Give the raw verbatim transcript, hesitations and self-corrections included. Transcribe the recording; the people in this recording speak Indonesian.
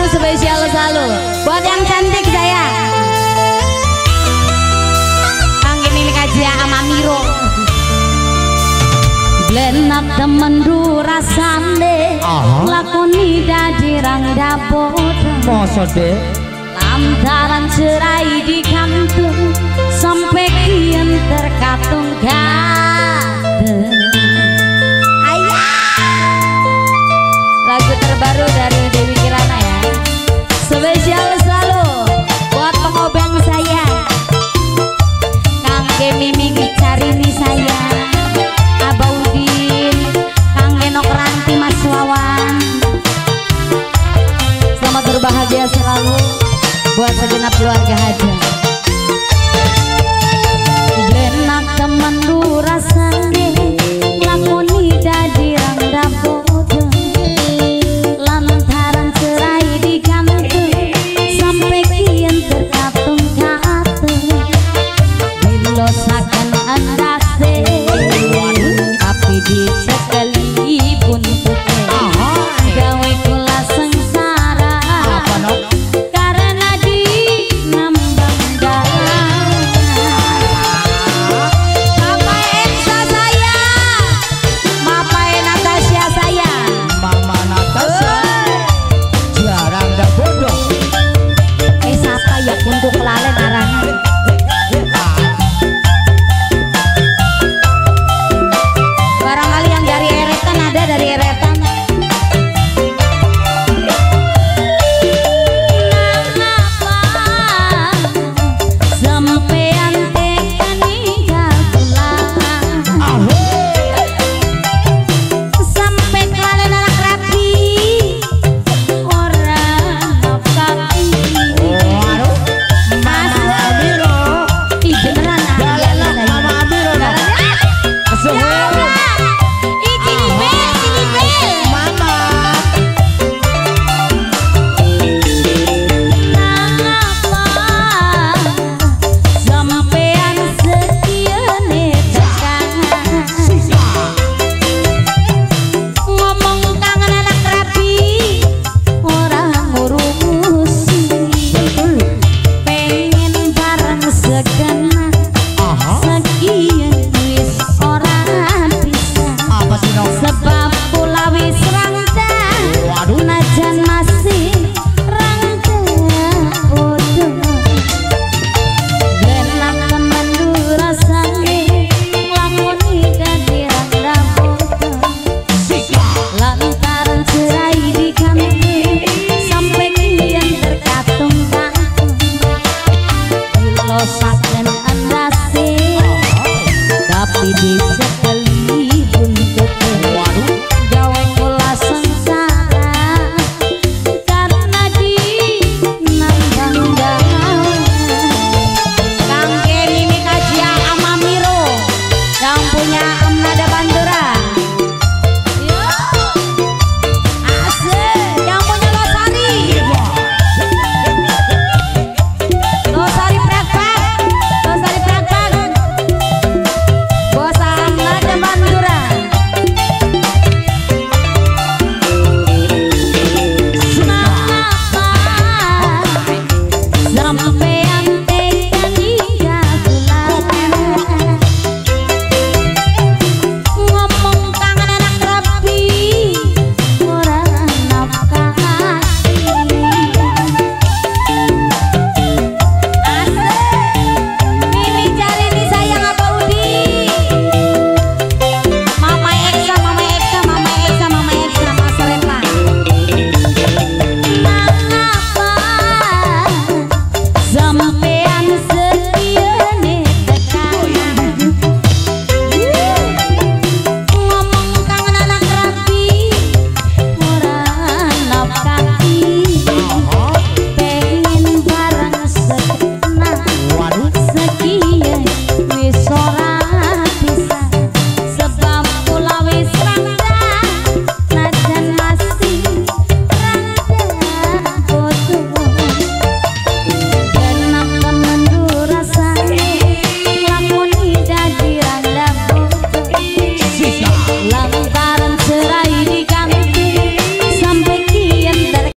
lagu spesial selalu buat yang cantik saya. Angge milik aja sama Miro. Blenap temen du rasane lakoni dadi rang dapur. Masa deh Lantaran cerai di kantung sampai kian terkatung katung. Lagu terbaru dari Dewi Kirana ya. Spesial selalu buat pengobeng saya. Kangge Miming Carini saya, Abaudin, Kangge Nok Ranti Mas Wawan. Selamat berbahagia selalu buat segenap keluarga Haja. Blenap temen du rasa